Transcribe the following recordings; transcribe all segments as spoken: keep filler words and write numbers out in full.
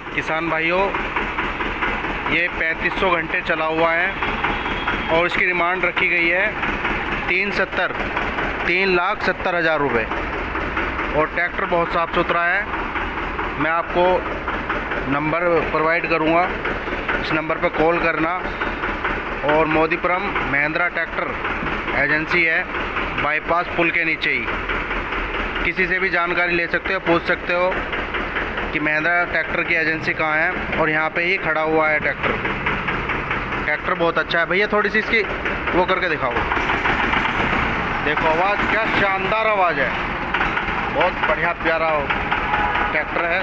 किसान भाइयों, ये पैंतीस सौ घंटे चला हुआ है और इसकी डिमांड रखी गई है तीन सत्तर तीन लाख सत्तर हज़ार रुपये। और ट्रैक्टर बहुत साफ़ सुथरा है। मैं आपको नंबर प्रोवाइड करूँगा, इस नंबर पर कॉल करना। और मोदीपुरम महिंद्रा ट्रैक्टर एजेंसी है, बाईपास पुल के नीचे ही। किसी से भी जानकारी ले सकते हो, पूछ सकते हो कि महिंद्रा ट्रैक्टर की एजेंसी कहाँ है, और यहाँ पे ही खड़ा हुआ है ट्रैक्टर। ट्रैक्टर बहुत अच्छा है भैया, थोड़ी सी इसकी वो करके दिखाओ। देखो आवाज़, क्या शानदार आवाज़ है, बहुत बढ़िया प्यारा ट्रैक्टर है।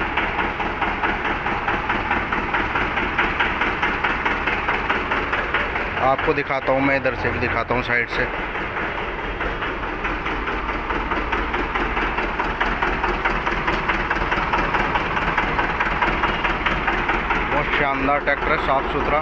आपको दिखाता हूँ मैं, इधर से भी दिखाता हूँ, साइड से। बहुत शानदार ट्रैक्टर है, साफ सुथरा।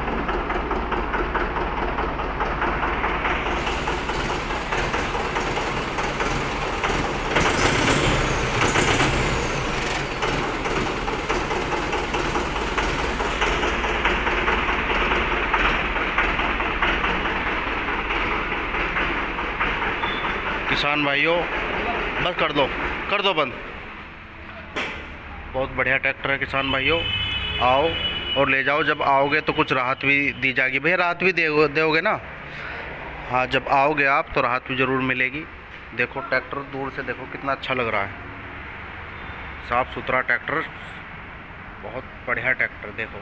किसान भाइयों, बस कर दो कर दो बंद। बहुत बढ़िया ट्रैक्टर है किसान भाइयों, आओ और ले जाओ। जब आओगे तो कुछ राहत भी दी जाएगी भैया, राहत भी दे दोगे ना? हाँ, जब आओगे आप तो राहत भी ज़रूर मिलेगी। देखो ट्रैक्टर दूर से देखो कितना अच्छा लग रहा है, साफ़ सुथरा ट्रैक्टर, बहुत बढ़िया ट्रैक्टर। देखो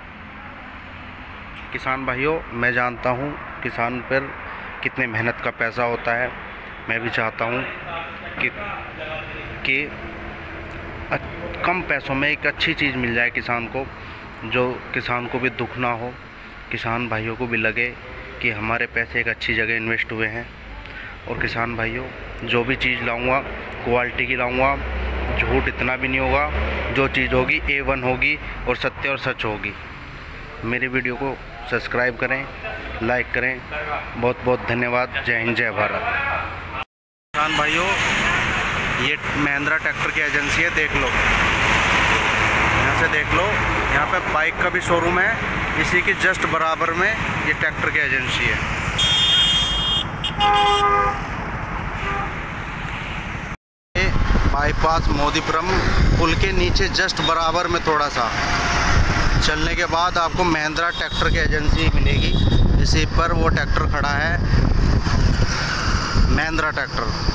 किसान भाइयों, मैं जानता हूँ किसान पर कितने मेहनत का पैसा होता है। मैं भी चाहता हूँ कि कि कम पैसों में एक अच्छी चीज़ मिल जाए किसान को, जो किसान को भी दुख ना हो, किसान भाइयों को भी लगे कि हमारे पैसे एक अच्छी जगह इन्वेस्ट हुए हैं। और किसान भाइयों, जो भी चीज़ लाऊंगा क्वालिटी की लाऊंगा, झूठ इतना भी नहीं होगा। जो चीज़ होगी ए वन होगी और सत्य और सच होगी। मेरी वीडियो को सब्सक्राइब करें, लाइक करें। बहुत बहुत धन्यवाद। जय हिंद, जय भारत। किसान भाइयों, ये महिंद्रा ट्रैक्टर की एजेंसी है, देख लो, यहाँ से देख लो। यहाँ पे बाइक का भी शोरूम है, इसी के जस्ट बराबर में ये ट्रैक्टर की एजेंसी है। ये बाईपास मोदीपुरम पुल के नीचे जस्ट बराबर में थोड़ा सा चलने के बाद आपको महिंद्रा ट्रैक्टर की एजेंसी मिलेगी। इसी पर वो ट्रैक्टर खड़ा है, महिंद्रा ट्रैक्टर।